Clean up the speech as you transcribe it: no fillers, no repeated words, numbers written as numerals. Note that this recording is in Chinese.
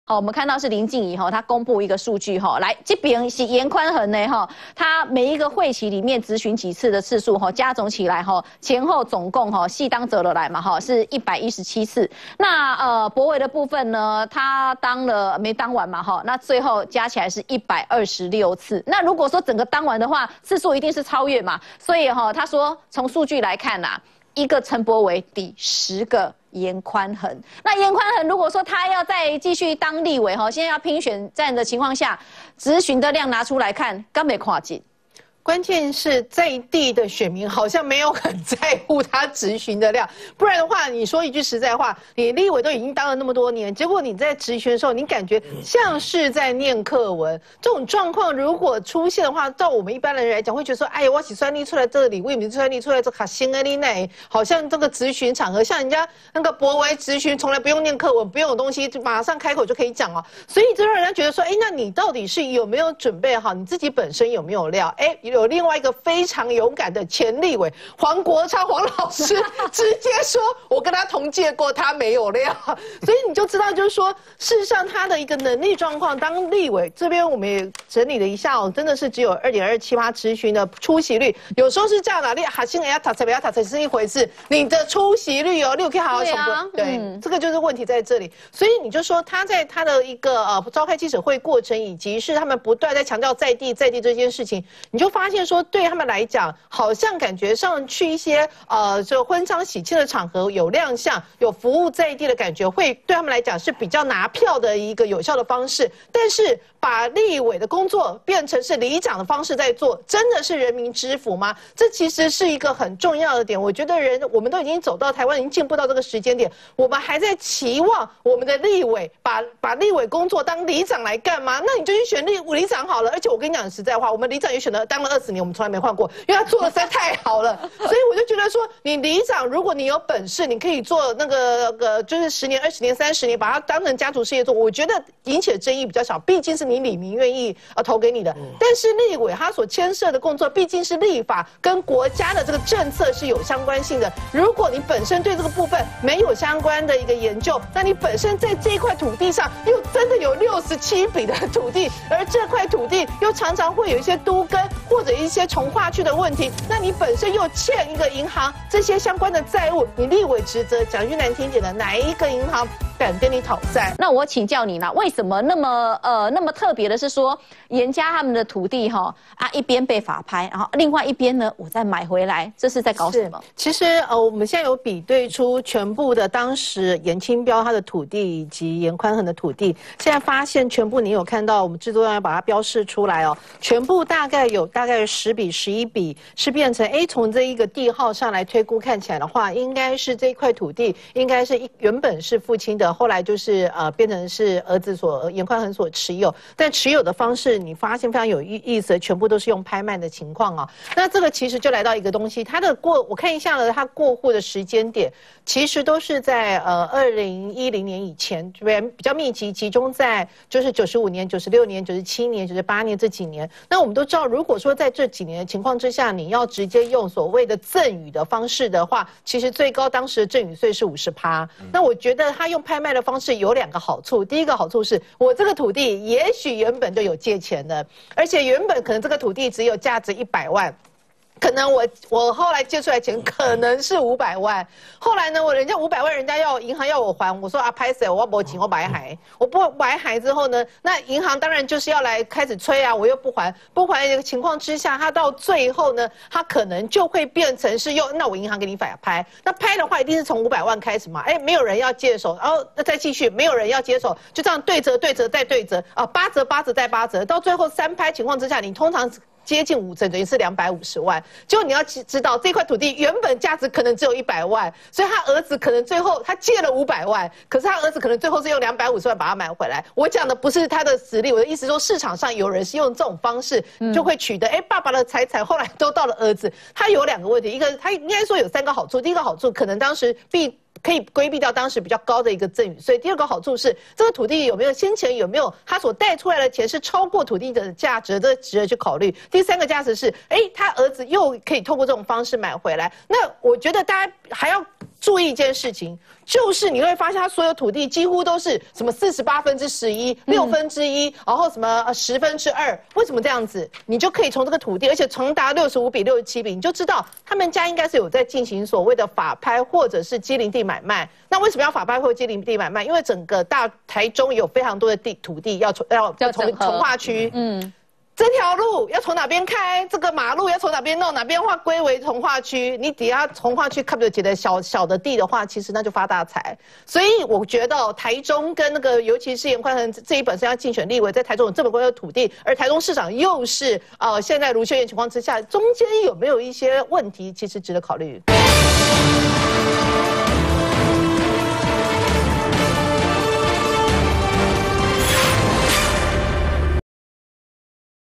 好，我们看到是林静怡哈，他公布一个数据哈，来这边是严宽恒呢哈，他每一个会期里面质询几次的次数哈，加总起来哈，前后总共哈，细当折了来嘛哈，是117次。那柏惟的部分呢，他当了没当完嘛哈，那最后加起来是126次。那如果说整个当完的话，次数一定是超越嘛，所以哈，他说从数据来看呐，一个陈柏惟抵10个严宽恒。那严宽恒如果说他要再继续当立委哈，现在要拼选战的情况下，质询的量拿出来看，根本跨境。 关键是在地的选民好像没有很在乎他质询的量，不然的话，你说一句实在话，你立委都已经当了那么多年，结果你在质询的时候，你感觉像是在念课文。这种状况如果出现的话，照我们一般人来讲，会觉得说，哎呀，我洗酸力出来这里，为什么酸力出来这卡新的内，好像这个质询场合，像人家那个柏惟质询，从来不用念课文，不用有东西，就马上开口就可以讲哦。所以这让人家觉得说，哎，那你到底是有没有准备好，你自己本身有没有料？哎。有另外一个非常勇敢的前立委黄国昌黄老师直接说，我跟他同届过，他没有料，所以你就知道，就是说，事实上他的一个能力状况，当立委这边我们也整理了一下哦，真的是只有2.278%质询的出席率，有时候是这样的，你哈新人家塔才不要塔才是一回事，你的出席率哦，你可以好好想过，对，这个就是问题在这里，所以你就说他在他的一个召开记者会过程，以及是他们不断在强调在地这件事情，你就发现说，对他们来讲，好像感觉上去一些就婚丧喜庆的场合有亮相、有服务在地的感觉，会对他们来讲是比较拿票的一个有效的方式。但是把立委的工作变成是里长的方式在做，真的是人民之福吗？这其实是一个很重要的点。我觉得我们都已经走到台湾，已经进步到这个时间点，我们还在期望我们的立委把立委工作当里长来干嘛？那你就去选里长好了。而且我跟你讲实在话，我们里长也选了当了20年，我们从来没换过，因为他做的实在太好了。所以我就觉得说，你里长如果你有本事，你可以做那个就是10年、20年、30年，把它当成家族事业做，我觉得引起的争议比较少，毕竟是你里民愿意投给你的。但是立委他所牵涉的工作，毕竟是立法跟国家的这个政策是有相关性的。如果你本身对这个部分没有相关的一个研究，那你本身在这一块土地上又真的有67笔的土地，而这块土地又常常会有一些都更或者一些重划区的问题，那你本身又欠一个银行这些相关的债务，你立委职责，讲句难听点的，哪一个银行敢跟你讨债？ 那我请教你啦，为什么那么特别的是说，严家他们的土地一边被法拍，然后另外一边呢，我再买回来，这是在搞什么？ 其实我们现在有比对出全部的当时严清标他的土地以及严宽恒的土地，现在发现全部你有看到，我们制作人要把它标示出来哦，全部大概10笔、11笔是变成从这一个地号上来推估看起来的话，应该是这一块土地应该是原本是父亲的，后来就是变成是儿子严宽恒所持有，但持有的方式你发现非常有意思，全部都是用拍卖的情况啊。那这个其实就来到一个东西，它的我看一下了，它过户的时间点其实都是在2010年以前，比较密集，集中在就是95年、96年、97年、98年这几年。那我们都知道，如果说在这几年的情况之下，你要直接用所谓的赠与的方式的话，其实最高当时的赠与税是50%。那我觉得他用拍卖的方式有2个好处，第一个好处是我这个土地也许原本就有借钱的，而且原本可能这个土地只有价值100万。可能我后来借出来钱可能是500万，后来呢，人家500万，人家银行要我还，我说拍谁，我没钱，我白还，我不白还之后呢，那银行当然就是要来开始催啊，我又不还的情况之下，他到最后呢，他可能就会变成是那我银行给你反拍，那拍的话一定是从500万开始嘛，没有人要接手，然后再继续，没有人要接手，就这样对折再对折8折再8折，到最后3拍情况之下，你通常接近5成，等于是250万。结果你要知道，这块土地原本价值可能只有100万，所以他儿子可能最后他借了500万，可是他儿子可能最后是用250万把它买回来。我讲的不是他的实力，我的意思说市场上有人是用这种方式就会取得，爸爸的财产后来都到了儿子。他有2个问题，一个他应该说有3个好处，第一个好处可能当时可以规避掉当时比较高的一个赠与税。第2个好处是，这个土地先前有没有他所贷出来的钱是超过土地的价值，这值得去考虑。第3个价值是，他儿子又可以透过这种方式买回来。那我觉得大家还要注意一件事情，就是你会发现它所有土地几乎都是什么48%、11%、1/6，然后什么2/10。为什么这样子？你就可以从这个土地，而且长达65/67，你就知道他们家应该是有在进行所谓的法拍或者是畸零地买卖。那为什么要法拍或畸零地买卖？因为整个大台中有非常多的土地要从化区，这条路要从哪边开？这个马路要从哪边弄？哪边划归为从化区？你底下从化区看不起的小的地的话，其实那就发大财。所以我觉得台中跟那个，尤其是严宽恒自己本身要竞选立委，在台中有这么多的土地，而台中市长又是现在卢秀燕情况之下，中间有没有一些问题，其实值得考虑。